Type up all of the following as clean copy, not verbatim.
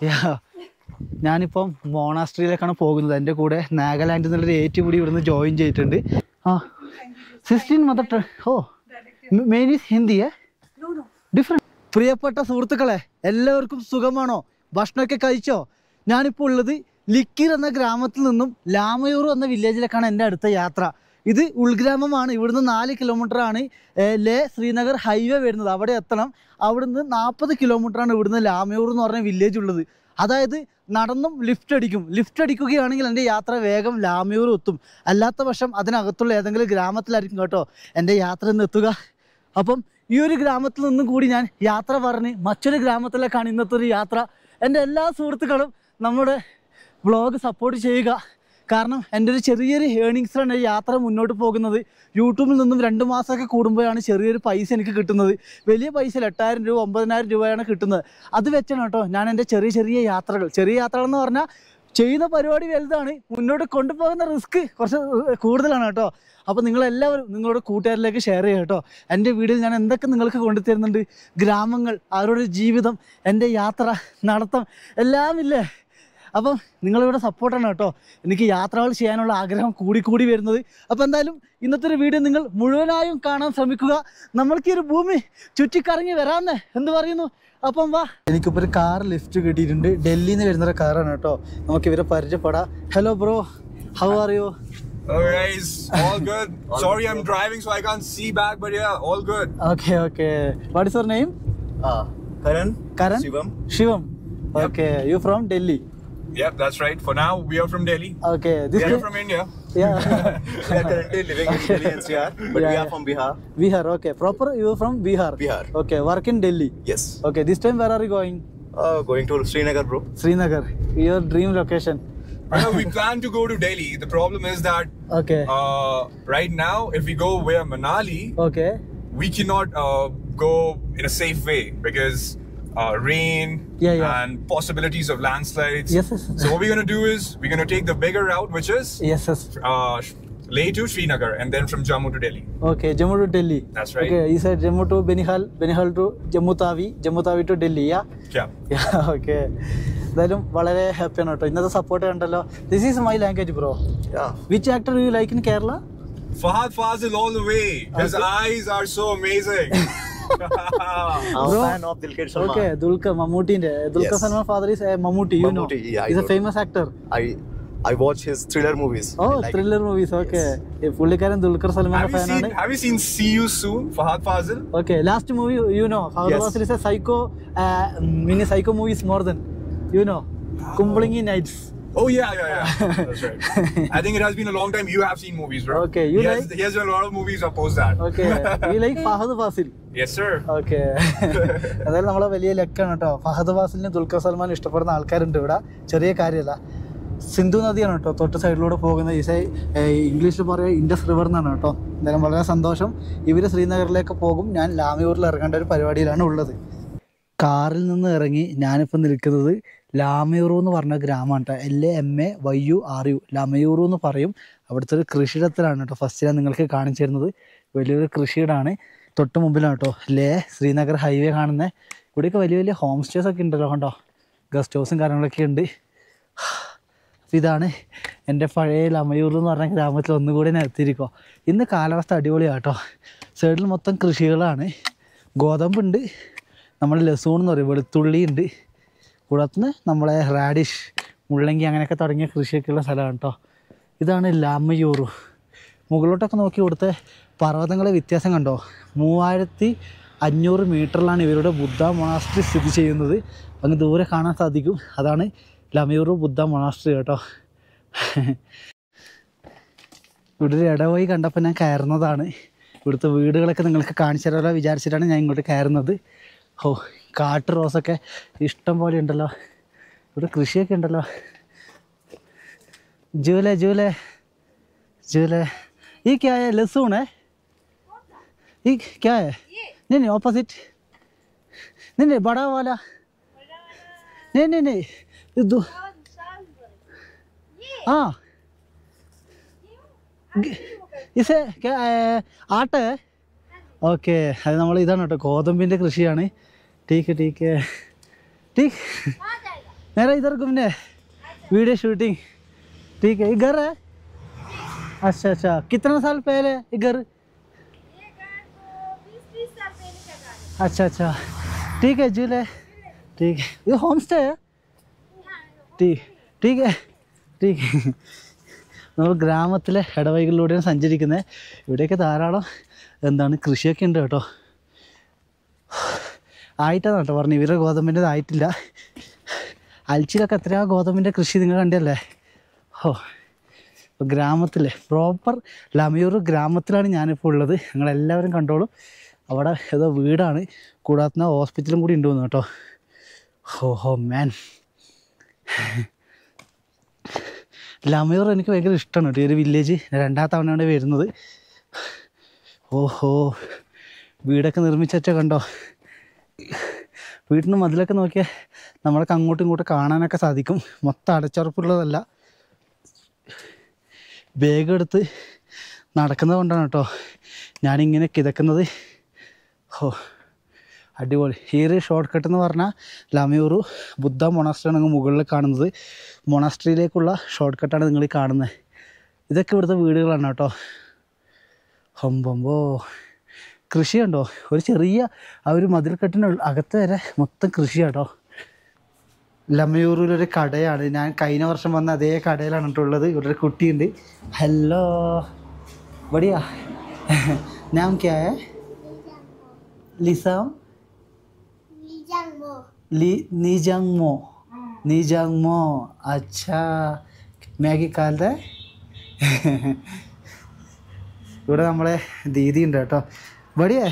ഞാനിപ്പം മോണാസ്ട്രിയിലേക്കാണ് പോകുന്നത്. എൻ്റെ കൂടെ നാഗാലാൻഡിൽ നിന്നുള്ളൊരു ഏറ്റുകൂടി ഇവിടുന്ന് ജോയിൻ ചെയ്തിട്ടുണ്ട്. 16 മദർ ടങ്. മെയിൻ ഈസ് ഹിന്ദിയെ ഡിഫറെൻറ്റ്. പ്രിയപ്പെട്ട സുഹൃത്തുക്കളെ, എല്ലാവർക്കും സുഖമാണോ? ഭക്ഷണമൊക്കെ കഴിച്ചോ? ഞാനിപ്പോൾ ഉള്ളത് ലിക്കിർ എന്ന ഗ്രാമത്തിൽ നിന്നും ലാമയൂർ എന്ന വില്ലേജിലേക്കാണ് എൻ്റെ അടുത്ത യാത്ര. ഇത് ഉൾഗ്രാമമാണ്. ഇവിടുന്ന് 4 കിലോമീറ്ററാണ് ലേ ശ്രീനഗർ ഹൈവേ വരുന്നത്. അവിടെ എത്തണം. അവിടുന്ന് 40 കിലോമീറ്ററാണ് ഇവിടുന്ന് ലാമയൂർ എന്ന് പറഞ്ഞ വില്ലേജ് ഉള്ളത്. അതായത് നടന്നും ലിഫ്റ്റ് അടിക്കുകയാണെങ്കിൽ എൻ്റെ യാത്ര വേഗം ലാമയൂർ എത്തും. അല്ലാത്ത പക്ഷം അതിനകത്തുള്ള ഏതെങ്കിലും ഗ്രാമത്തിലായിരിക്കും കേട്ടോ എൻ്റെ യാത്ര ഇന്ന് എത്തുക. അപ്പം ഈ ഒരു ഗ്രാമത്തിൽ നിന്നും കൂടി ഞാൻ യാത്ര പറഞ്ഞ് മറ്റൊരു ഗ്രാമത്തിലേക്കാണ് ഇന്നത്തെ ഒരു യാത്ര. എൻ്റെ എല്ലാ സുഹൃത്തുക്കളും നമ്മുടെ വ്ളോഗ് സപ്പോർട്ട് ചെയ്യുക. കാരണം എൻ്റെ ഒരു ചെറിയൊരു ഏണിങ്സിലാണ് യാത്ര മുന്നോട്ട് പോകുന്നത്. യൂട്യൂബിൽ നിന്നും 2 മാസമൊക്കെ കൂടുമ്പോഴാണ് ചെറിയൊരു പൈസ എനിക്ക് കിട്ടുന്നത്. വലിയ പൈസ 8,000 രൂപ 9,000 രൂപയാണ് കിട്ടുന്നത്. അത് വെച്ചാണ് കേട്ടോ ഞാൻ എൻ്റെ ചെറിയ യാത്രകൾ എന്ന് പറഞ്ഞാൽ ചെയ്യുന്ന പരിപാടി വലുതാണ്, മുന്നോട്ട് കൊണ്ടുപോകുന്ന റിസ്ക് കുറച്ച് കൂടുതലാണ് കേട്ടോ. അപ്പോൾ നിങ്ങളെല്ലാവരും നിങ്ങളുടെ കൂട്ടുകാരിലേക്ക് ഷെയർ ചെയ്യുക കേട്ടോ. എൻ്റെ വീഡിയോയിൽ ഞാൻ എന്തൊക്കെ നിങ്ങൾക്ക് കൊണ്ടുതരുന്നുണ്ട്, ഗ്രാമങ്ങൾ, അവരുടെ ജീവിതം, എൻ്റെ യാത്ര, നടത്തം എല്ലാം ഇല്ലേ. അപ്പം നിങ്ങളിവിടെ സപ്പോർട്ടാണ് കേട്ടോ എനിക്ക് യാത്രകൾ ചെയ്യാനുള്ള ആഗ്രഹം കൂടി വരുന്നത്. അപ്പോൾ എന്തായാലും ഇന്നത്തെ ഒരു വീഡിയോ നിങ്ങൾ മുഴുവനായും കാണാൻ ശ്രമിക്കുക. നമ്മൾക്ക് ഈ ഒരു ഭൂമി ചുറ്റിക്കറങ്ങി വരാമെന്ന് എന്ത് പറയുന്നു? അപ്പം വാ. എനിക്കിപ്പോൾ ഒരു കാർ ലിഫ്റ്റ് കിട്ടിയിട്ടുണ്ട്. ഡൽഹിയിൽ നിന്ന് വരുന്നൊരു കാറാണ് കേട്ടോ. നമുക്ക് ഇവരെ പരിചയപ്പെടാം. Hello bro, how are you? Hello guys, all good. Sorry I'm driving so I can't see back, but yeah, all good. Okay. What is your name? Karan. Shivam. Okay, you from Delhi? Yep, that's right. For now, we are from Delhi. Okay. We are from India. Yeah. We are currently living in Delhi NCR, but we are from Bihar. Bihar, okay. Proper, you are from Bihar? Bihar. Okay, work in Delhi? Yes. Okay, this time where are you going? Going to Srinagar, bro. Srinagar, your dream location? We plan to go to Delhi. The problem is that right now, if we go via Manali, we cannot go in a safe way because rain and possibilities of landslides. Yes. So what we're going to do is we're going to take the bigger route, which is Leh to Srinagar, and then from Jammu to Delhi. Okay, Jammu to Delhi. That's right. Okay, you said Jammu to Benihal, Benihal to Jammu Tawi to Delhi, yeah? Yeah, okay. എന്തായാലും വളരെ ഹാപ്പിയാണ് കേട്ടോ. ഇന്നത്തെ support കണ്ടല്ലോ. This is my language bro. Which actor you like in Kerala? Fahad Fazil all the way. His eyes are so amazing. I'm a fan of Dulquer Salman. Okay, Dulquer Salman father is Mammootty, you know. Yeah, he's a famous actor. I watch his thriller movies. Thriller movies, okay. പുള്ളിക്കാരൻ ദുൽഖർ സൽമാൻ ഫാനാണ്. Have you seen See You Soon, Fahad Fazil? Okay, last movie you know, Fahad Fazil is a psycho, mini psycho movies more than, you know, Kumblingi Nights. Oh yeah. That's right. I think it has been a long time you have seen movies, bro. Okay, he has done a lot of movies opposed that. Okay, you like Fahad Fazil? Yes sir. Okay. അതായത് നമ്മളെ വലിയ ലക്കാണ് കേട്ടോ. ഫഹദ് ഫാസിലിനെ ദുൽഖർ സൽമാൻ ഇഷ്ടപ്പെടുന്ന ആൾക്കാരുണ്ട് ഇവിടെ. ചെറിയ കാര്യമല്ല. സിന്ധു നദിയാണ് കേട്ടോ തൊട്ട് സൈഡിലൂടെ പോകുന്നത്. ഇംഗ്ലീഷിൽ പറയുക ഇൻഡസ് റിവർ എന്നാണ് കേട്ടോ. എന്തായാലും വളരെ സന്തോഷം. ഇവർ ശ്രീനഗറിലേക്ക് പോകും. ഞാൻ ലാമയൂരിൽ ഇറങ്ങേണ്ട ഒരു പരിപാടിയിലാണ് ഉള്ളത്. കാറിൽ നിന്ന് ഇറങ്ങി ഞാനിപ്പോൾ നിൽക്കുന്നത് ലാമയൂർ എന്ന് പറഞ്ഞ ഗ്രാമമാണ് കേട്ടോ. LAMAYURU ലാമയൂർ എന്ന് പറയും. അവിടുത്തെ ഒരു കൃഷിയിടത്തിലാണ് കേട്ടോ ഫസ്റ്റ് ഞാൻ നിങ്ങൾക്ക് കാണിച്ചു തരുന്നത്. വലിയൊരു കൃഷിയിടമാണ്. തൊട്ട് മുമ്പിലാണ് കേട്ടോ ലേ ശ്രീനഗർ ഹൈവേ കാണുന്നത്. ഇവിടെയൊക്കെ വലിയ ഹോം സ്റ്റേസ് ഒക്കെ ഉണ്ടല്ലോ കണ്ടോ. ഗസ്റ്റ് ഹൗസും കാര്യങ്ങളൊക്കെ ഉണ്ട്. ഇതാണ് എൻ്റെ പഴയ ലാമയൂർ എന്ന് പറഞ്ഞ ഗ്രാമത്തിൽ ഒന്നുകൂടി ഞാൻ എത്തിയിരിക്കുക. ഇന്ന് കാലാവസ്ഥ അടിപൊളിയാണ് കേട്ടോ. സൈഡിൽ മൊത്തം കൃഷികളാണ്. ഗോതമ്പുണ്ട്, നമ്മൾ ലസൂൺ എന്ന് പറയും, വെളുത്തുള്ളി ഉണ്ട്. കൂടാത്തുനിന്ന് നമ്മളെ റാഡിഷ്, മുള്ളങ്കി അങ്ങനെയൊക്കെ തുടങ്ങിയ കൃഷിയൊക്കെയുള്ള സ്ഥലമാണ് കേട്ടോ. ഇതാണ് ലാമയൂർ. മുകളിലോട്ടൊക്കെ നോക്കി ഇവിടുത്തെ പർവ്വതങ്ങളെ വ്യത്യാസം കണ്ടോ. 3500 മീറ്ററിലാണ് ഇവരുടെ ബുദ്ധ മൊണാസ്ട്രി സ്ഥിതി ചെയ്യുന്നത്. അങ്ങ് ദൂരെ കാണാൻ സാധിക്കും. അതാണ് ലാമയൂർ ബുദ്ധ മൊണാസ്ട്രി കേട്ടോ. ഇവിടെ ഒരു ഇടവഴി കണ്ടപ്പോൾ ഞാൻ കയറുന്നതാണ്. ഇവിടുത്തെ വീടുകളൊക്കെ നിങ്ങൾക്ക് കാണിച്ചു തരാമല്ലോ വിചാരിച്ചിട്ടാണ് ഞാൻ ഇങ്ങോട്ട് കയറുന്നത്. കാട്ട് റോസൊക്കെ ഇഷ്ടം പോലെ ഉണ്ടല്ലോ. ഇവിടെ കൃഷിയൊക്കെ ഉണ്ടല്ലോ. ജൂലേ ये क्या है? लहसुन है? ये क्या है? नहीं ऑपोजिट नहीं बड़ा वाला नहीं हाँ इसे क्या ആട്ട ഓക്കെ. അത് നമ്മൾ ഇതാണ് കേട്ടോ ഗോതമ്പിൻ്റെ കൃഷിയാണ്. ठीक मेरा इधर घूमने वीडियो शूटिंग ठीक है ये घर है अच्छा अच्छा कितना साल पहले ये घर अच्छा अच्छा ठीक है झूले ठीक है ये होम സ്റ്റേ है ठीक ठीक है ठीक है നമ്മൾ ഗ്രാമത്തിലെ ഇടവഴികളിലൂടെയാണ് സഞ്ചരിക്കുന്നത് ഇവിടെയൊക്കെ ധാരാളം എന്താണ് കൃഷിയൊക്കെ ഉണ്ട് കേട്ടോ ആയിട്ടാണ് കേട്ടോ പറഞ്ഞു ഇവരുടെ ഗോതമ്പിൻ്റെ ആയിട്ടില്ല അൽച്ചിലൊക്കെ എത്രയാ ഗോതമ്പിൻ്റെ കൃഷി നിങ്ങൾ കണ്ടല്ലേ ഓ ഇപ്പോൾ ഗ്രാമത്തിലെ പ്രോപ്പർ ലമയൂർ ഗ്രാമത്തിലാണ് ഞാനിപ്പോൾ ഉള്ളത് നിങ്ങളെല്ലാവരും കണ്ടോളും അവിടെ ഏതോ വീടാണ് കൂടാതെ ഹോസ്പിറ്റലും കൂടി ഉണ്ട് തോന്നുന്നു കേട്ടോ ഹോ മാൻ ലമയൂർ എനിക്ക് ഭയങ്കര ഇഷ്ടമാണ് കേട്ടോ ഈ ഒരു വില്ലേജ് രണ്ടാമത്തെ തവണയാണ് വരുന്നത് ഓഹോ വീടൊക്കെ നിർമ്മിച്ച കണ്ടോ വീട്ടിൽ നിന്ന് മതിലൊക്കെ നോക്കിയാൽ നമ്മളൊക്കെ അങ്ങോട്ടും ഇങ്ങോട്ടും കാണാനൊക്കെ സാധിക്കും മൊത്തം അടച്ചുറപ്പുള്ളതല്ല ബാഗ് എടുത്ത് നടക്കുന്നത് കൊണ്ടാണ് കേട്ടോ ഞാനിങ്ങനെ കിതക്കുന്നത് ഓ അടിപൊളി ഈ ഒരു ഷോർട്ട് കട്ട് എന്ന് പറഞ്ഞാൽ ലമയൂർ ബുദ്ധ മൊണാസ്ട്രിയാണ് അങ്ങ് മുകളിൽ കാണുന്നത് മൊണാസ്ട്രിയിലേക്കുള്ള ഷോർട്ട് കട്ടാണ് നിങ്ങൾ കാണുന്നത് ഇതൊക്കെ ഇവിടുത്തെ വീടുകളാണ് കേട്ടോ ഹൊമ്പോ കൃഷി കണ്ടോ ഒരു ചെറിയ ആ ഒരു മതിൽക്കെട്ടിന് അകത്ത് വരെ മൊത്തം കൃഷിയാട്ടോ ലമയൂറിലൊരു കടയാണ് ഞാൻ കഴിഞ്ഞ വർഷം വന്ന അതേ കടയിലാണ് കേട്ടുള്ളത് ഇവിടെ ഒരു കുട്ടിയുണ്ട് ഹലോ ബടിയാ നാം ക്യാ ഹൈ ലിസാം നിജാങ്മോ അച്ഛാ മാഗി കാലത്തെ ഇവിടെ നമ്മളെ ദീദി ഉണ്ട് കേട്ടോ ബടിയാ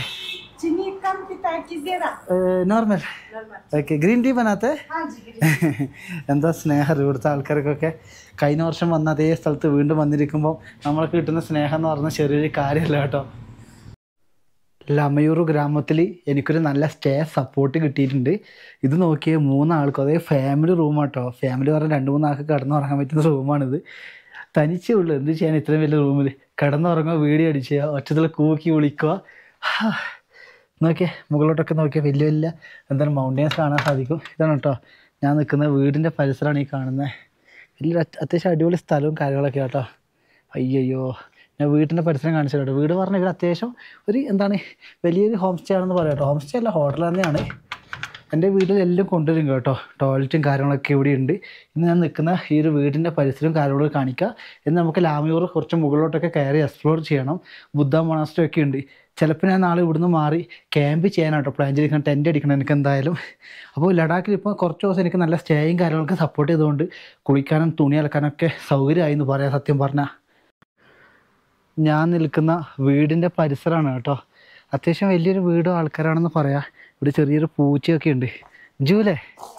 നോർമൽ ഓക്കെ ഗ്രീൻ ടീ ബനാത്തെ എന്താ സ്നേഹം ഇവിടുത്തെ ആൾക്കാർക്കൊക്കെ കഴിഞ്ഞ വർഷം വന്ന അതേ സ്ഥലത്ത് വീണ്ടും വന്നിരിക്കുമ്പോൾ നമ്മൾക്ക് കിട്ടുന്ന സ്നേഹം എന്ന് പറഞ്ഞാൽ ചെറിയൊരു കാര്യമല്ല കേട്ടോ ലമയൂർ ഗ്രാമത്തിൽ എനിക്കൊരു നല്ല സ്റ്റേ സപ്പോർട്ട് കിട്ടിയിട്ടുണ്ട് ഇത് നോക്കിയേ 3 ആൾക്കും അതേ ഫാമിലി റൂമാട്ടോ ഫാമിലി പറഞ്ഞാൽ 2-3 ആൾക്ക് കിടന്നുറങ്ങാൻ പറ്റുന്ന റൂമാണിത് തനിച്ചേ ഉള്ളൂ എന്ത് ചെയ്യാൻ ഇത്രയും വലിയ റൂമിൽ കിടന്നുറങ്ങുക വീഡിയോ അടിക്കുക ഒറ്റത്തിൽ കൂക്കി വിളിക്കുക നോക്കിയേ മുകളിലോട്ടൊക്കെ നോക്കിയാൽ വലിയ വലിയ എന്താണ് മൗണ്ടൻസ് കാണാൻ സാധിക്കും ഇതാണ് കേട്ടോ ഞാൻ നിൽക്കുന്ന വീടിൻ്റെ പരിസരമാണ് ഈ കാണുന്നത് വലിയ അത്യാവശ്യം അടിപൊളി സ്ഥലവും കാര്യങ്ങളൊക്കെ കേട്ടോ അയ്യോ ഞാൻ വീട്ടിൻ്റെ പരിസരം കാണിച്ചു കേട്ടോ വീട് പറഞ്ഞാൽ ഇവിടെ അത്യാവശ്യം ഒരു എന്താണ് വലിയൊരു ഹോം സ്റ്റേ ആണെന്ന് പറയാം കേട്ടോ ഹോം സ്റ്റേ അല്ല ഹോട്ടൽ തന്നെയാണ് എൻ്റെ വീട്ടിലെല്ലാം കൊണ്ടുവരും കേട്ടോ ടോയ്ലറ്റും കാര്യങ്ങളൊക്കെ ഇവിടെ ഉണ്ട് ഇന്ന് ഞാൻ നിൽക്കുന്ന ഈ ഒരു വീടിൻ്റെ പരിസരവും കാര്യങ്ങളൊക്കെ കാണിക്കുക എന്ന് നമുക്ക് ലമയൂർ കുറച്ച് മുകളിലോട്ടൊക്കെ കയറി എക്സ്പ്ലോർ ചെയ്യണം ബുദ്ധ മൊണാസ്ട്രി ഒക്കെ ഉണ്ട് ചിലപ്പോൾ ഞാൻ നാളെ ഇവിടുന്ന് മാറി ക്യാമ്പ് ചെയ്യാനാട്ടോ പ്ലാൻ ചെയ്തിരിക്കണം ടെൻ്റ് അടിക്കണം എനിക്ക് എന്തായാലും അപ്പോൾ ലഡാക്കിൽ ഇപ്പോൾ കുറച്ച് ദിവസം എനിക്ക് നല്ല സ്റ്റേയും കാര്യങ്ങളൊക്കെ സപ്പോർട്ട് ചെയ്തുകൊണ്ട് കുളിക്കാനും തുണി അലക്കാനൊക്കെ സൗകര്യമായി എന്ന് പറയാം സത്യം പറഞ്ഞാൽ ഞാൻ നിൽക്കുന്ന വീടിൻ്റെ പരിസരമാണ് കേട്ടോ അത്യാവശ്യം വലിയൊരു വീടും ആൾക്കാരാണെന്ന് പറയാം ഇവിടെ ചെറിയൊരു പൂച്ചയൊക്കെ ഉണ്ട് ജൂലേ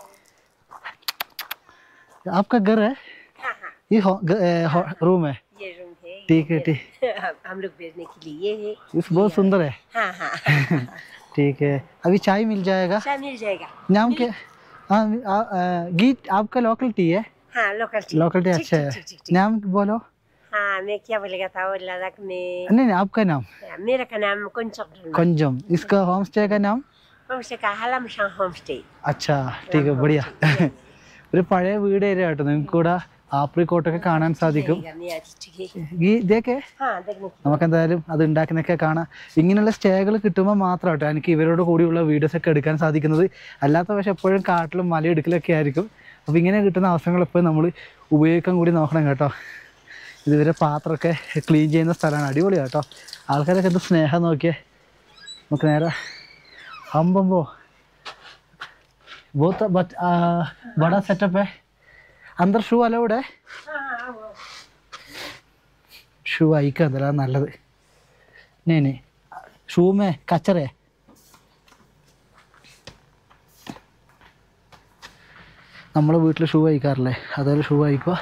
आपका घर है ये रूम है ये रूम है ठीक है ठीक हम लोग भेजने के लिए ये है इस बहुत सुंदर है हाँ ठीक है अभी चाय मिल जाएगा चाय मिल जाएगा नाम क्या हाँ गीत आपका लोकल टी है हाँ लोकल टी अच्छा है नाम बोलो हाँ मैं क्या बोलेगा था वो लद्दाख में नहीं आपका नाम मेरा का नाम कंजम इसका होम स्टे का नाम होम स्टे का हलमशांग होम स्टे अच्छा ठीक है बढ़िया ഒരു പഴയ വീട് ഏരിയ കേട്ടോ നിങ്ങൾക്ക് കൂടെ ആപ്രിക്കോട്ടൊക്കെ കാണാൻ സാധിക്കും ഈ ഇതൊക്കെ നമുക്കെന്തായാലും അത് ഉണ്ടാക്കുന്നൊക്കെ കാണാം ഇങ്ങനെയുള്ള സ്റ്റേകൾ കിട്ടുമ്പോൾ മാത്രം കേട്ടോ എനിക്ക് ഇവരോട് കൂടിയുള്ള വീഡിയോസൊക്കെ എടുക്കാൻ സാധിക്കുന്നത് അല്ലാത്ത പക്ഷേ എപ്പോഴും കാട്ടിലും മലയിടുക്കലൊക്കെ ആയിരിക്കും അപ്പോൾ ഇങ്ങനെ കിട്ടുന്ന അവസരങ്ങൾ എപ്പോഴും നമ്മൾ ഉപയോഗിക്കാൻ കൂടി നോക്കണം കേട്ടോ ഇതുവരെ പാത്രമൊക്കെ ക്ലീൻ ചെയ്യുന്ന സ്ഥലമാണ് അടിപൊളി കേട്ടോ ആൾക്കാരൊക്കെ എന്ത് സ്നേഹം നോക്കിയേ നമുക്ക് നേരെ ഹമ്പമ്പോ बहुत बड़ा सेटअप है अंदर शू अलाउड है शू आई का अंदर नल्लद नहीं शू में कचरे നമ്മൾ വീട്ടിൽ ഷൂ അയക്കാറില്ലേ അതുപോലെ ഷൂ അയക്കുക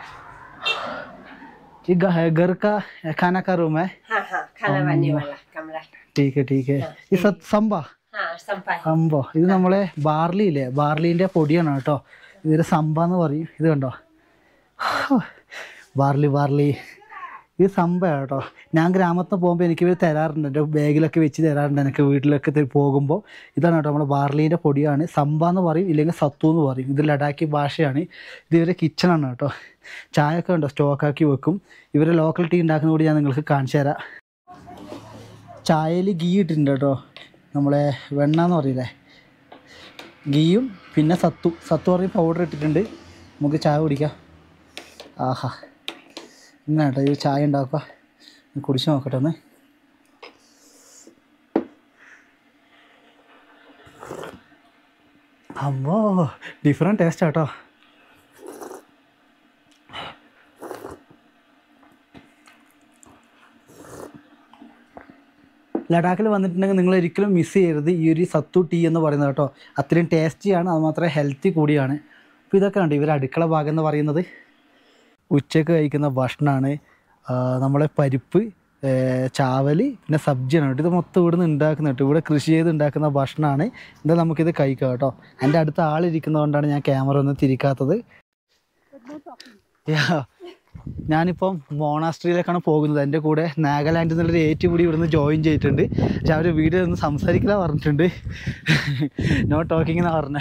ये घर का खाना का रूम है हाँ खाना बनाने वाला कमरा ठीक है ये संबा സംഭവം ഇത് നമ്മളെ ബാർലി ഇല്ലേ ബാർലീൻ്റെ പൊടിയാണ് കേട്ടോ ഇതൊരു സംഭ എന്ന് പറയും ഇത് കണ്ടോ ബാർലി ഇത് സംഭവം കേട്ടോ. ഞാൻ ഗ്രാമത്തിൽ പോകുമ്പോൾ എനിക്ക് ഇവർ തരാറുണ്ട്, എൻ്റെ ബാഗിലൊക്കെ വെച്ച് തരാറുണ്ട് എനിക്ക് വീട്ടിലൊക്കെ പോകുമ്പോൾ. ഇതാണ് കേട്ടോ നമ്മുടെ ബാർലീൻ്റെ പൊടിയാണ്. സംബ എന്ന് പറയും, ഇല്ലെങ്കിൽ സത്തു എന്ന് പറയും. ഇത് ലഡാക്കി ഭാഷയാണ്. ഇത് ഇവരെ കിച്ചണാണ് കേട്ടോ. ചായയൊക്കെ ഉണ്ടോ സ്റ്റോക്കാക്കി വെക്കും. ഇവരെ ലോക്കൽ ടീ ഉണ്ടാക്കുന്ന കൂടി ഞാൻ നിങ്ങൾക്ക് കാണിച്ചു തരാം. ചായയിൽ ഗീ ഇട്ടിട്ടുണ്ട് കേട്ടോ, നമ്മളെ വെണ്ണ എന്ന് പറയില്ലേ, ഗീയും പിന്നെ സത്തു പറയും പൗഡർ ഇട്ടിട്ടുണ്ട്. നമുക്ക് ചായ കുടിക്കാം. ആഹാ, ഇങ്ങനെ കേട്ടോ ഈ ചായ ഉണ്ടാക്കുക. കുടിച്ച് നോക്കട്ടെ ഒന്ന്. അമ്മോ, ഡിഫറെൻറ്റ് ടേസ്റ്റ് കേട്ടോ. ലഡാക്കിൽ വന്നിട്ടുണ്ടെങ്കിൽ നിങ്ങൾ ഒരിക്കലും മിസ് ചെയ്യരുത് ഈ ഒരു സത്തു ടീ എന്ന് പറയുന്നത് കേട്ടോ. അത്രയും ടേസ്റ്റിയാണ്, അതുമാത്രമേ ഹെൽത്തി കൂടിയാണ്. അപ്പോൾ ഇതൊക്കെ ഉണ്ട് ഇവർ അടുക്കള ഭാഗം എന്ന് പറയുന്നത്. ഉച്ചയ്ക്ക് കഴിക്കുന്ന ഭക്ഷണമാണ് നമ്മളെ പരിപ്പ്, ചാവൽ, പിന്നെ സബ്ജിയാണ് കേട്ടോ. ഇത് മൊത്തം ഇവിടെ നിന്ന് ഉണ്ടാക്കുന്ന കേട്ടോ, ഇവിടെ കൃഷി ചെയ്ത് ഉണ്ടാക്കുന്ന ഭക്ഷണമാണ്. എന്താ നമുക്കിത് കഴിക്കാം കേട്ടോ. എൻ്റെ അടുത്ത ആളിരിക്കുന്നതുകൊണ്ടാണ് ഞാൻ ക്യാമറ ഒന്നും തിരിക്കാത്തത്. ഞാനിപ്പം മോണാസ്ട്രിയിലേക്കാണ് പോകുന്നത്. എൻ്റെ കൂടെ നാഗാലാൻഡിൽ നിന്നുള്ളൊരു ഏറ്റ് കൂടി ഇവിടുന്ന് ജോയിൻ ചെയ്തിട്ടുണ്ട്. പക്ഷെ അവർ വീഡിയോ ഒന്നും സംസാരിക്കില്ല പറഞ്ഞിട്ടുണ്ട്. നോ ടോക്കിംഗ് എന്നാണ് പറഞ്ഞത്.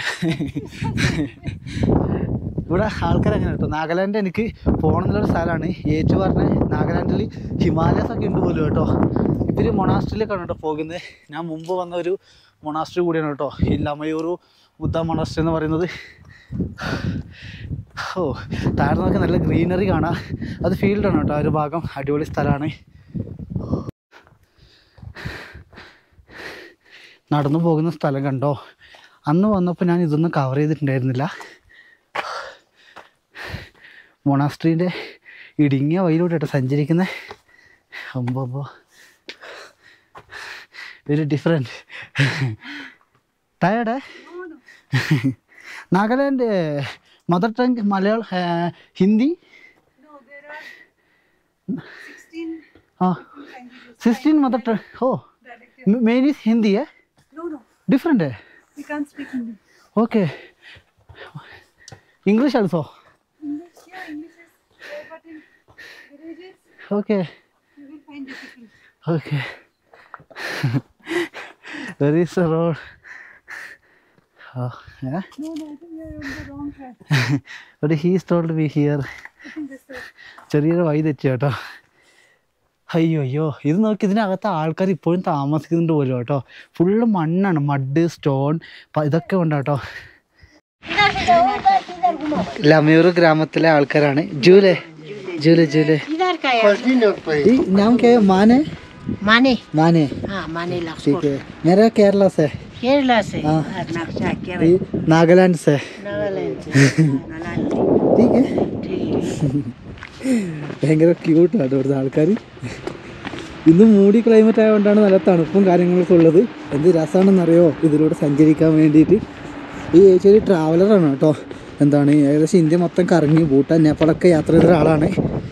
ഇവിടെ ആൾക്കാരങ്ങനെ കേട്ടോ. നാഗാലാൻഡ് എനിക്ക് പോകണമെന്നുള്ളൊരു സ്ഥലമാണ്. ഏറ്റ് പറഞ്ഞ് നാഗാലാൻഡിൽ ഹിമാലയസ് ഒക്കെ ഉണ്ട് പോലും കേട്ടോ. ഇവർ മൊണാസ്ട്രിയിലേക്കാണ് കേട്ടോ പോകുന്നത്. ഞാൻ മുമ്പ് വന്ന ഒരു മൊണാസ്ട്രി കൂടിയാണ് കേട്ടോ, ഈ ലമയൂർ ബുദ്ധ മൊണാസ്ട്രി എന്ന് പറയുന്നത്. ഓ, താഴെ നോക്കി നല്ല ഗ്രീനറി കാണാം. അത് ഫീൽഡാണ് കേട്ടോ, ഒരു ഭാഗം അടിപൊളി സ്ഥലമാണ്. നടന്നു പോകുന്ന സ്ഥലം കണ്ടോ. അന്ന് വന്നപ്പോൾ ഞാൻ ഇതൊന്നും കവർ ചെയ്തിട്ടുണ്ടായിരുന്നില്ല. മൊണാസ്ട്രീൻ്റെ ഇടുങ്ങിയ വഴിയിലൂടെ കേട്ടോ സഞ്ചരിക്കുന്നത്. അമ്പോ very different. Tired? Nagaland mother tongue Malayalam, Hindi? 16 mother tongue. Oh, main is Hindi, eh? No. Different, eh? We can't speak Hindi. Okay. English also? English is there, but in villages, Okay. you will find difficult. Okay. Where is the road? Oh, yeah? No, I think we are on the wrong track. But he is told to be here. I think this is. ചെറിയൊരു വഴി തെറ്റി കേട്ടോ. അയ്യോ, ഇത് നോക്കി, ഇതിനകത്ത് ആൾക്കാർ ഇപ്പോഴും താമസിക്കുന്നുണ്ട് പോലും കേട്ടോ. ഫുള്ള് മണ്ണാണ്, മഡ്, സ്റ്റോൺ, ഇതൊക്കെ ഉണ്ട് കേട്ടോ. ലമയൂർ ഗ്രാമത്തിലെ ആൾക്കാരാണ്. ജൂലെ इधर का है नाम क्या है? माने माने माने हाँ माने ठीक लक्ष्मण है. मेरा केरला से, केरला से हाँ. नक्शा क्या ये नागालैंड से. नागालैंड से नागालैंड ठीक है. ठीक ഭയങ്കര ക്യൂട്ടാണ് ഇവിടുത്തെ ആൾക്കാർ. ഇന്ന് മൂടി ക്ലൈമറ്റ് ആയതുകൊണ്ടാണ് നല്ല തണുപ്പും കാര്യങ്ങളൊക്കെ ഉള്ളത്. എന്ത് രസമാണെന്നറിയോ ഇതിലൂടെ സഞ്ചരിക്കാൻ വേണ്ടിയിട്ട്. ഈ ഏച്ചൊരു ട്രാവലറാണ് കേട്ടോ. എന്താണ് ഏകദേശം ഇന്ത്യ മൊത്തം കറങ്ങി ഭൂട്ടാൻ, നേപ്പാളൊക്കെ യാത്ര ചെയ്ത ഒരാളാണ്.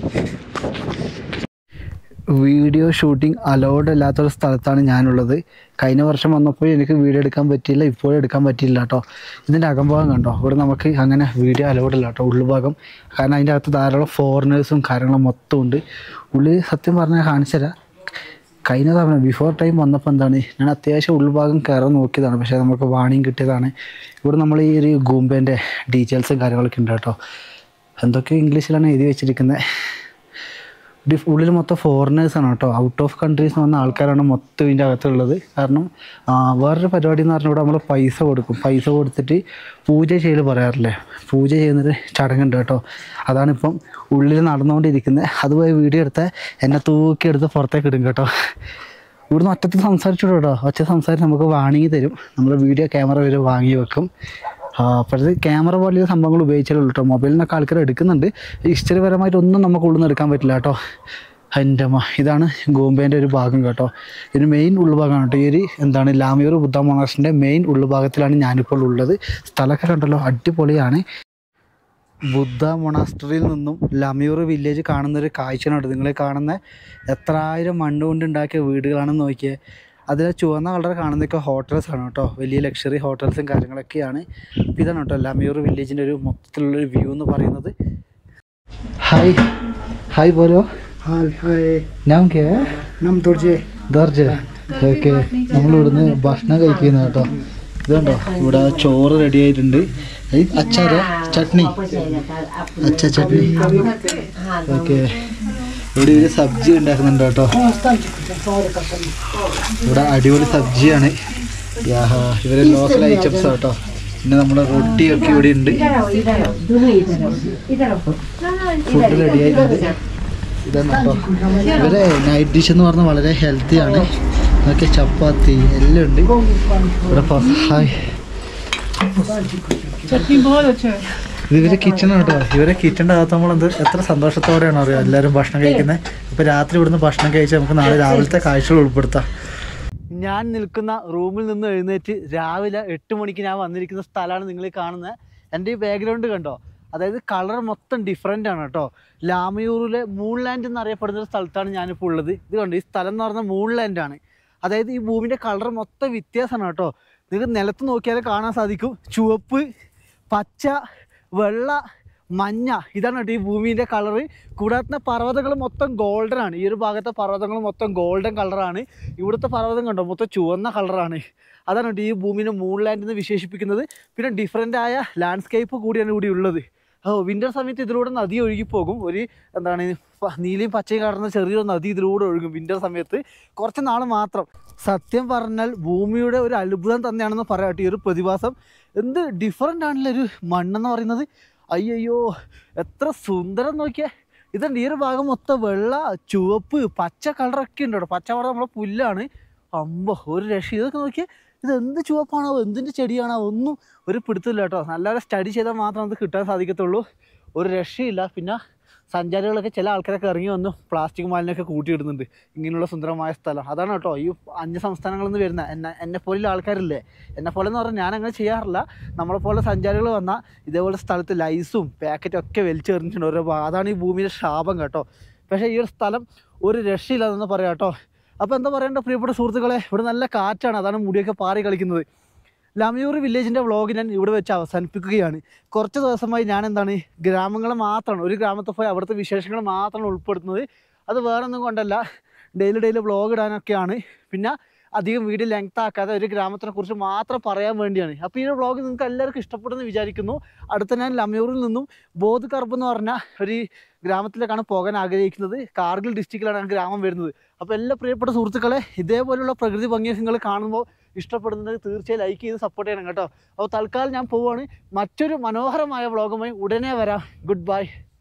വീഡിയോ ഷൂട്ടിംഗ് അലൗഡ് അല്ലാത്തൊരു സ്ഥലത്താണ് ഞാനുള്ളത്. കഴിഞ്ഞ വർഷം വന്നപ്പോൾ എനിക്ക് വീഡിയോ എടുക്കാൻ പറ്റിയില്ല, ഇപ്പോഴും എടുക്കാൻ പറ്റിയില്ല കേട്ടോ. ഇതിൻ്റെ അകംഭാഗം കണ്ടോ, ഇവിടെ നമുക്ക് അങ്ങനെ വീഡിയോ അലൗഡ് അല്ല കേട്ടോ, ഉള്ളുഭാഗം. കാരണം അതിൻ്റെ അകത്ത് ധാരാളം ഫോറിനേഴ്സും കാര്യങ്ങളും മൊത്തം ഉണ്ട്. ഉള്ളിൽ സത്യം പറഞ്ഞാൽ കാണിച്ചു തരാം. കഴിഞ്ഞ തവണ ബിഫോർ ടൈം വന്നപ്പോൾ എന്താണ്, ഞാൻ അത്യാവശ്യം ഉൾഭാഗം കയറാൻ നോക്കിയതാണ്, പക്ഷേ നമുക്ക് വാണിംഗ് കിട്ടിയതാണ്. ഇവിടെ നമ്മൾ ഈ ഒരു ഗൂംബേൻ്റെ ഡീറ്റെയിൽസും കാര്യങ്ങളൊക്കെ ഉണ്ട് കേട്ടോ. എന്തൊക്കെ ഇംഗ്ലീഷിലാണ് എഴുതി വെച്ചിരിക്കുന്നത്. ഉള്ളിൽ മൊത്തം ഫോറിനേഴ്സാണ് കേട്ടോ, ഔട്ട് ഓഫ് കൺട്രീസ് വന്ന ആൾക്കാരാണ് മൊത്തം ഇതിൻ്റെ അകത്തുള്ളത്. കാരണം വേറൊരു പരിപാടി എന്ന് പറഞ്ഞാൽ ഇവിടെ നമ്മൾ പൈസ കൊടുക്കും. പൈസ കൊടുത്തിട്ട് പൂജ ചെയ്യൽ പറയാറില്ലേ, പൂജ ചെയ്യുന്നൊരു ചടങ്ങുണ്ട് കേട്ടോ. അതാണിപ്പം ഉള്ളിൽ നടന്നുകൊണ്ടിരിക്കുന്നത്. അതുപോലെ വീഡിയോ എടുത്താൽ എന്നെ തൂക്കിയെടുത്ത് പുറത്തേക്ക് ഇടും കേട്ടോ. ഇവിടുന്ന് ഒറ്റത്തിൽ സംസാരിച്ചു കേട്ടോ. ഒറ്റ സംസാരിച്ച് നമുക്ക് വാങ്ങി തരും. നമ്മൾ വീഡിയോ ക്യാമറ വരെ വാങ്ങി വെക്കും. അപ്പോഴത്തെ ക്യാമറ പോലെയുള്ള സംഭവങ്ങൾ ഉപയോഗിച്ചാലുള്ളൂ കേട്ടോ. മൊബൈലിൽ നിന്നൊക്കെ ആൾക്കാർ എടുക്കുന്നുണ്ട്. ഹിസ്റ്ററിപരമായിട്ടൊന്നും നമുക്ക് ഉള്ളിൽ നിന്ന് എടുക്കാൻ പറ്റില്ല കേട്ടോ. എൻ്റെ ഇതാണ് ഗോംബേൻ്റെ ഒരു ഭാഗം കേട്ടോ. ഇതിന് മെയിൻ ഉൾഭാഗമാണ് കേട്ടോ. ഈ ഒരു എന്താണ് ലാമയൂർ ബുദ്ധ മൊണാസ്ട്രിൻ്റെ മെയിൻ ഉൾഭാഗത്തിലാണ് ഞാനിപ്പോൾ ഉള്ളത്. സ്ഥലമൊക്കെ കണ്ടല്ലോ, അടിപൊളിയാണ്. ബുദ്ധ മൊണാസ്ട്രിയിൽ നിന്നും ലമയൂർ വില്ലേജ് കാണുന്നൊരു കാഴ്ചയാണ് നിങ്ങൾ കാണുന്ന. എത്രായിരം മണ്ണ് കൊണ്ടുണ്ടാക്കിയ വീടുകളാണെന്ന് നോക്കിയേ. അതിൽ ചുവന്ന കളർ കാണുന്നതൊക്കെ ഹോട്ടൽസാണ് കേട്ടോ. വലിയ ലക്ഷറി ഹോട്ടൽസും കാര്യങ്ങളൊക്കെയാണ്. ഇതാണ് കേട്ടോ ലമയൂർ വില്ലേജിൻ്റെ ഒരു മൊത്തത്തിലുള്ളൊരു വ്യൂ എന്ന് പറയുന്നത്. ഹായ് ബോലോ. നാം കേ നാം ദർജെ ഓക്കെ. നമ്മളിവിടുന്ന് ഭക്ഷണം കഴിക്കുന്ന കേട്ടോ. ഇതുണ്ടോ ഇവിടെ ചോറ് റെഡി ആയിട്ടുണ്ട്. അച്ചാറ് ചട്നി ചട്നി ഓക്കെ. ഇവിടെ ഒരു സബ്ജി ഉണ്ടാക്കുന്നുണ്ട് കേട്ടോ. ഇവിടെ അടിപൊളി സബ്ജിയാണ്. ഇവരെ ലോക്കൽ ഐറ്റംസ് കേട്ടോ. പിന്നെ നമ്മുടെ റൊട്ടിയൊക്കെ ഇവിടെ ഉണ്ട്. ഫുഡ് റെഡി ആയിട്ടുണ്ട്. ഇതാണ് കേട്ടോ. ഇവരെ നൈറ്റ് ഡിഷ് എന്ന് പറഞ്ഞാൽ വളരെ ഹെൽത്തിയാണ്. അതൊക്കെ ചപ്പാത്തി എല്ലാം ഉണ്ട് ഇവിടെ. ഹായ്, ഇത് ഇവരെ കിച്ചണാണ് കേട്ടോ. ഇവരെ കിച്ചണിൻ്റെ അകത്ത് നമ്മളെന്ത് എത്ര സന്തോഷത്തോടെയാണ് അറിയാം എല്ലാവരും ഭക്ഷണം കഴിക്കുന്നത്. ഇപ്പോൾ രാത്രി ഇവിടുന്ന് ഭക്ഷണം കഴിച്ചാൽ നമുക്ക് നാളെ രാവിലത്തെ കാഴ്ചകൾ ഉൾപ്പെടുത്താം. ഞാൻ നിൽക്കുന്ന റൂമിൽ നിന്ന് എഴുന്നേറ്റ് രാവിലെ 8 മണിക്ക് ഞാൻ വന്നിരിക്കുന്ന സ്ഥലമാണ് നിങ്ങൾ കാണുന്നത്. എൻ്റെ ഈ ബാക്ക്ഗ്രൗണ്ട് കണ്ടോ, അതായത് കളർ മൊത്തം ഡിഫറെൻ്റ് ആണ് കേട്ടോ. ലാമയൂറിലെ മൂൺലാൻഡ് എന്നറിയപ്പെടുന്ന ഒരു സ്ഥലത്താണ് ഞാനിപ്പോൾ ഉള്ളത്. ഇത് കണ്ടോ, ഈ സ്ഥലം എന്ന് പറഞ്ഞാൽ മൂൺലാൻഡാണ്. അതായത് ഈ ഭൂമിൻ്റെ കളർ മൊത്തം വ്യത്യാസമാണ് കേട്ടോ. നിങ്ങൾക്ക് നിലത്ത് നോക്കിയാൽ കാണാൻ സാധിക്കും. ചുവപ്പ്, പച്ച, വെള്ള, മഞ്ഞ, ഇതാണ് കേട്ടോ ഈ ഭൂമിൻ്റെ കളറ്. കൂടാതെ പർവ്വതങ്ങൾ മൊത്തം ഗോൾഡനാണ്. ഈ ഒരു ഭാഗത്തെ പർവ്വതങ്ങൾ മൊത്തം ഗോൾഡൻ കളറാണ്. ഇവിടുത്തെ പർവ്വതം കണ്ടോ മൊത്തം ചുവന്ന കളറാണ്. അതാണ് കേട്ടോ ഈ ഭൂമിനെ മൂൺലാൻഡ് എന്ന് വിശേഷിപ്പിക്കുന്നത്. പിന്നെ ഡിഫറെൻ്റ് ആയ ലാൻഡ്സ്കേപ്പ് കൂടിയാണ് ഇവിടെ ഉള്ളത്. വിൻ്റർ സമയത്ത് ഇതിലൂടെ നദി ഒഴുകിപ്പോകും. ഒരു എന്താണ് നീലയും പച്ചയും കടന്ന ചെറിയൊരു നദി ഇതിലൂടെ ഒഴുകും വിൻ്റർ സമയത്ത്, കുറച്ച് നാൾ മാത്രം. സത്യം പറഞ്ഞാൽ ഭൂമിയുടെ ഒരു അത്ഭുതം തന്നെയാണെന്ന് പറയാട്ടെ ഈ ഒരു പ്രതിഭാസം. എന്ത് ഡിഫറെൻ്റ് ആണല്ലോ ഒരു മണ്ണെന്ന് പറയുന്നത്. അയ്യോ എത്ര സുന്ദരം നോക്കിയേ. ഇതുണ്ട് ഈ ഒരു ഭാഗം മൊത്തം വെള്ള, ചുവപ്പ്, പച്ച കളറൊക്കെ ഉണ്ട് കേട്ടോ. പച്ച കളർ നമ്മളെ പുല്ലാണ്. അമ്പോ ഒരു രക്ഷ. ഇതൊക്കെ നോക്കിയേ, ഇതെന്ത് ചുവപ്പാണോ എന്തിൻ്റെ ചെടിയാണോ ഒന്നും ഒരു പിടുത്തില്ല കേട്ടോ. നല്ലപോലെ സ്റ്റഡി ചെയ്താൽ മാത്രം അത് കിട്ടാൻ സാധിക്കത്തുള്ളൂ. ഒരു രക്ഷയില്ല. പിന്നെ സഞ്ചാരികളൊക്കെ ചില ആൾക്കാരൊക്കെ ഇറങ്ങി വന്നു പ്ലാസ്റ്റിക് മാലിന്യമൊക്കെ കൂട്ടിയിടുന്നുണ്ട് ഇങ്ങനെയുള്ള സുന്ദരമായ സ്ഥലം. അതാണ് കേട്ടോ ഈ അന്യ സംസ്ഥാനങ്ങളിൽ നിന്ന് വരുന്ന എന്നെപ്പോലുള്ള ആൾക്കാരില്ലേ. എന്നെപ്പോലെ എന്ന് പറഞ്ഞാൽ ഞാനങ്ങനെ ചെയ്യാറില്ല. നമ്മളെപ്പോലെ സഞ്ചാരികൾ വന്നാൽ ഇതേപോലെ സ്ഥലത്ത് ലൈസും പാക്കറ്റും ഒക്കെ വലിച്ചെറിഞ്ഞിട്ടുണ്ട് ഓരോ. അതാണ് ഈ ഭൂമിയുടെ ശാപം കേട്ടോ. പക്ഷേ ഈ ഒരു സ്ഥലം ഒരു രക്ഷയില്ലാതെന്ന് പറയാം കേട്ടോ. അപ്പോൾ എന്താ പറയേണ്ട പ്രിയപ്പെട്ട സുഹൃത്തുക്കളെ, ഇവിടെ നല്ല കാറ്റാണ്. അതാണ് മുടിയൊക്കെ പാറി കളിക്കുന്നത്. ലാമയൂർ വില്ലേജിൻ്റെ വ്ളോഗ് ഞാൻ ഇവിടെ വെച്ച് അവസാനിപ്പിക്കുകയാണ്. കുറച്ച് ദിവസമായി ഞാൻ എന്താണ് ഗ്രാമങ്ങൾ മാത്രമാണ്, ഒരു ഗ്രാമത്തിൽ പോയി അവിടുത്തെ വിശേഷങ്ങൾ മാത്രമാണ് ഉൾപ്പെടുത്തുന്നത്. അത് വേറെ ഒന്നും കൊണ്ടല്ല, ഡെയിലി വ്ളോഗ് ഇടാനൊക്കെയാണ്. പിന്നെ അധികം വീഡിയോ ലെങ്ത് ആക്കാതെ ഒരു ഗ്രാമത്തിനെ കുറിച്ച് മാത്രം പറയാൻ വേണ്ടിയാണ്. അപ്പോൾ ഈ വ്ളോഗ് നിങ്ങൾക്ക് എല്ലാവർക്കും ഇഷ്ടപ്പെടുമെന്ന് വിചാരിക്കുന്നു. അടുത്ത ഞാൻ ലാമയൂറിൽ നിന്നും ബോധ് കർബ് എന്ന് പറഞ്ഞ ഒരു ഗ്രാമത്തിലേക്കാണ് പോകാൻ ആഗ്രഹിക്കുന്നത്. കാർഗിൽ ഡിസ്ട്രിക്റ്റിലാണ് ആ ഗ്രാമം വരുന്നത്. അപ്പോൾ എല്ലാ പ്രിയപ്പെട്ട സുഹൃത്തുക്കളെ, ഇതേപോലെയുള്ള പ്രകൃതി ഭംഗിയൊക്കെ നിങ്ങൾ കാണുമ്പോൾ ഇഷ്ടപ്പെടുന്നത് തീർച്ചയായും ലൈക്ക് ചെയ്ത് സപ്പോർട്ട് ചെയ്യണം കേട്ടോ. അപ്പോൾ തൽക്കാലം ഞാൻ പോവുകയാണ്. മറ്റൊരു മനോഹരമായ വ്ളോഗുമായി ഉടനെ വരാം. Good by.